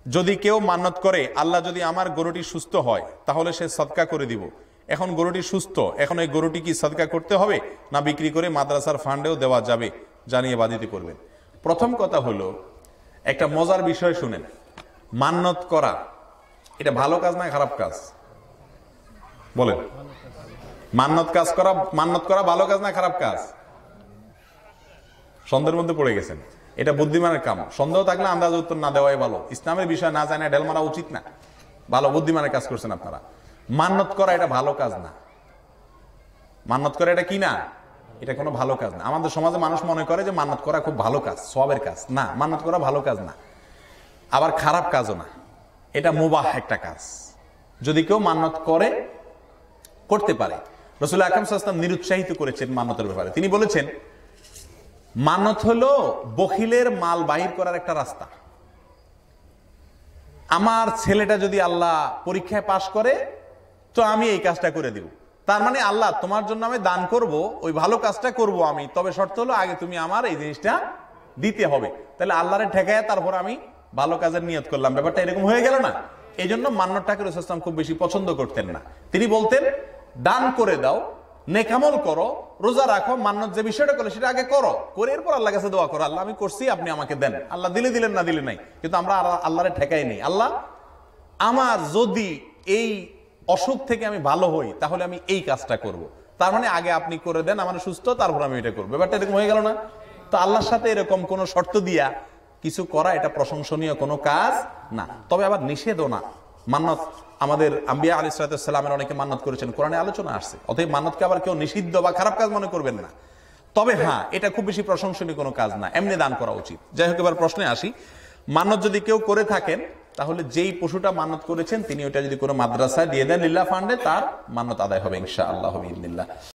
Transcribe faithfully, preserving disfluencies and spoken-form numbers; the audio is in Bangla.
যদি কেউ মান্নত করে আল্লাহ যদি আমার গরুটি সুস্থ হয় তাহলে সে সদকা করে দিব। এখন গরুটি সুস্থ, এখন এই গরুটি কি সদকা করতে হবে না বিক্রি করে মাদ্রাসার ফান্ডেও দেওয়া যাবে, জানিয়ে বাধিত করবেন। প্রথম কথা হলো, একটা মজার বিষয় শুনেন, মান্নত করা এটা ভালো কাজ না খারাপ কাজ? বলেন, মান্নত কাজ করা মান্নত করা ভালো কাজ না খারাপ কাজ? সন্দেহের মধ্যে পড়ে গেছেন। এটা বুদ্ধিমানের কাম। সন্দেহ থাকলে আন্দাজ উত্তর না দেওয়াই ভালো। ইসলামের বিষয় না জানা ঢেল মারা উচিত না। ভালো বুদ্ধিমানের কাজ করছেন আপনারা। মান্নত করা এটা ভালো কাজ না। মান্নত করা এটা কি না? এটা কোনো ভালো কাজ না। আমাদের সমাজে মানুষ মনে করে যে মান্নত করা খুব ভালো কাজ, সওয়াবের কাজ। না, মান্নত করা ভালো কাজ না, আবার খারাপ কাজও না। এটা মুবাহ একটা কাজ। যদি কেউ মান্নত করে, করতে পারে। রাসূল আকরাম সাল্লাল্লাহু আলাইহি ওয়াসাল্লাম নিরুৎসাহিত করেছেন মান্নতের ব্যাপারে। তিনি বলেছেন, মান্নত হলো বখিলের মাল বাহির করার একটা রাস্তা। আমার ছেলেটা যদি আল্লাহ পরীক্ষায় পাশ করে তো আমি এই কাজটা করে দিব। তার মানে আল্লাহ তোমার জন্য আমি দান করব, ওই ভালো কাজটা করব আমি, তবে শর্ত হলো আগে তুমি আমার এই জিনিসটা দিতে হবে। তাহলে আল্লাহরে ঠেকায় তারপর আমি ভালো কাজের নিয়ত করলাম। ব্যাপারটা এরকম হয়ে গেল না? এই জন্য মান্নতটাকে রাসূল সাল্লাল্লাহু আলাইহি ওয়াসাল্লাম খুব বেশি পছন্দ করতেন না। তিনি বলতেন, দান করে দাও, নেকামল করো, রোজা রাখো, মান্নত যে বিষয়টা করো সেটা আগে করো, করে এরপর আল্লাহর কাছে দোয়া করো, আল্লাহ আমি করছি, আপনি আমাকে দেন। আল্লাহ দিলে দিলেন, না দিলে নাই। কিন্তু আমরা আল্লাহরে ঠেকাই নেই। আল্লাহ আমার যদি এই অসুখ থেকে আমি ভালো হই তাহলে আমি এই কাজটা করব। তার মানে আগে আপনি করে দেন, আমার সুস্থ, তারপর আমি এটা করবো। ব্যাপারটা এরকম হয়ে গেল না? তো আল্লাহর সাথে এরকম কোন শর্ত দিয়া কিছু করা এটা প্রশংসনীয় কোনো কাজ না। তবে আবার নিষেধও না। মান্নত আমাদের আম্বিয়া আলাইহিস সালামের অনেকে মান্নত করেছেন, কোরআনে আলোচনা আসছে। অতএব মান্নতকে আবার কেউ নিষিদ্ধ বা খারাপ কাজ মনে করবেন না। তবে হ্যাঁ, এটা খুব বেশি প্রশংসনীয় কোনো কাজ না, এমনি দান করা উচিত। যাই হোক, এবার প্রশ্নে আসি। মান্নত যদি কেউ করে থাকেন তাহলে যেই পশুটা মান্নত করেছেন তিনি ওটা যদি কোনো মাদ্রাসায় দিয়ে দেন লিল্লাহ ফান্ডে, তার মান্নত আদায় হবে ইনশাআল্লাহ বিইذنিল্লাহ।